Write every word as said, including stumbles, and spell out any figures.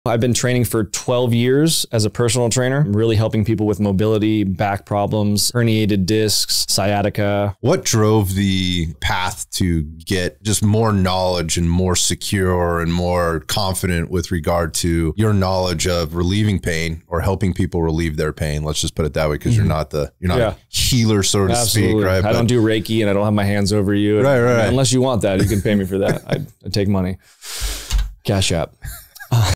I've been training for twelve years as a personal trainer, really helping people with mobility, back problems, herniated discs, sciatica. What drove the path to get just more knowledge and more secure and more confident with regard to your knowledge of relieving pain or helping people relieve their pain? Let's just put it that way, because mm-hmm. you're not the you're not yeah. a healer, so to Absolutely. speak, right? I but, don't do Reiki and I don't have my hands over you. Right, right, right. Unless you want that, you can pay me for that. I'd, I'd take money. Cash app.